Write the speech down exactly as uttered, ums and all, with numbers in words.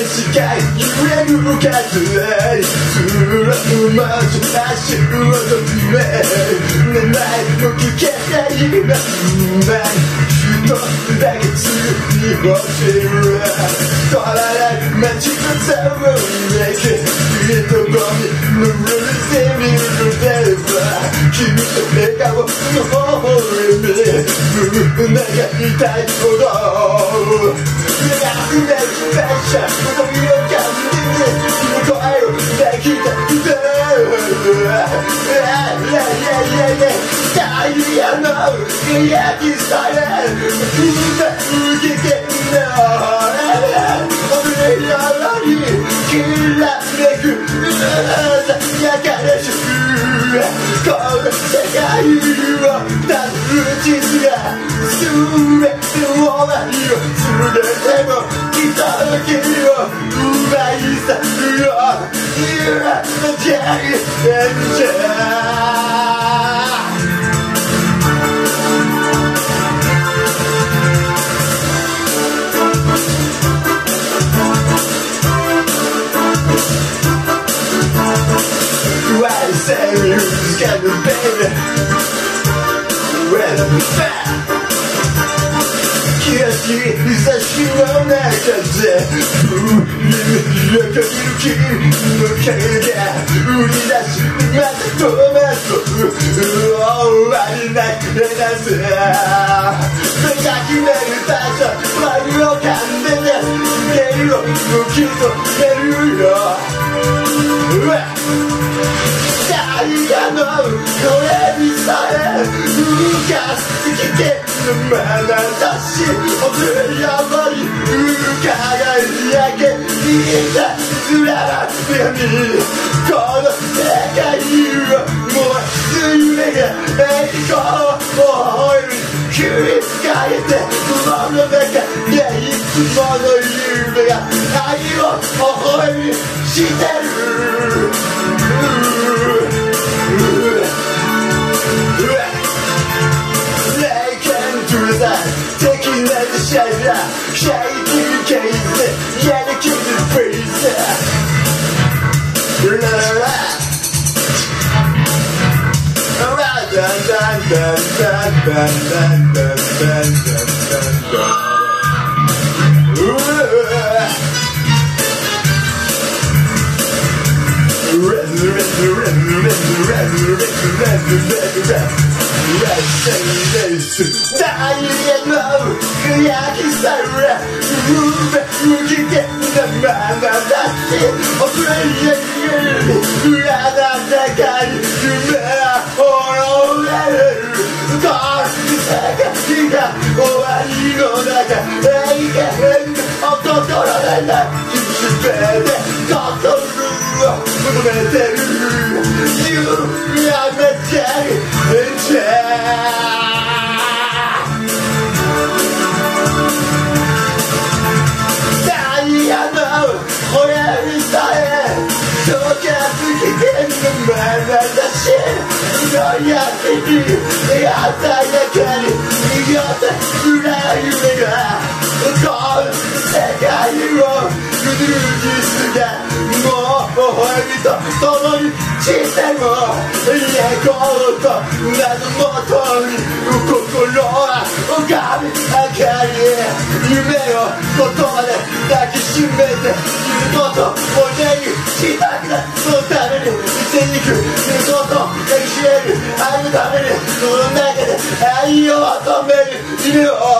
視界夢に向かって空の街足を止め名前も聞けない今一つだけつに欲しい止まらない街のざわめき君とゴミのルールみるれば君と笑顔の微笑み胸が痛いほど溢れる電車踊りを感じて君の声を抱きたくてダイヤの輝きさえみんな受けてんだ俺らにきらめく鮮やかな祝この世界を立つ地図が全てを何を全ても来た時を奪い去るよ You're a giant angel I say who's got the baby when I'm fat 気がし差しの中で海をかける君の影が売り出しまたトマト終わりなくれなぜ目が決める場所前を噛んでねゲを抜き止めるよダイヤの声にさえ浮かせてきてまなざし踊りやばり輝けみんなつららやみこの世界をもう夢が栄光を吠える繰り返って雲の中でいつもの夢が愛を微笑みしてるTaking out the shadow, shaking case, yeah, the kid is crazy. La la la. Dun dun dun dun dun dun dun dun dun dun.ダイヤの輝きさえ上向きてまだだって遅れやり裏だ高い夢は滅れるこの世界が終わりの中永遠の心でなきすべて心を求めてる You are the giantダイヤの親指さえ溶けすぎてんのまなざしのやけに鮮やかに逃げて暗い夢がこの世界を崩すがもう微笑みと共にしても猫と謎もとに心は拝み明かり夢を言葉で抱きしめていることを願いしたくないそのために生きていくいること抱きしめる愛のためにその中で愛を求める夢を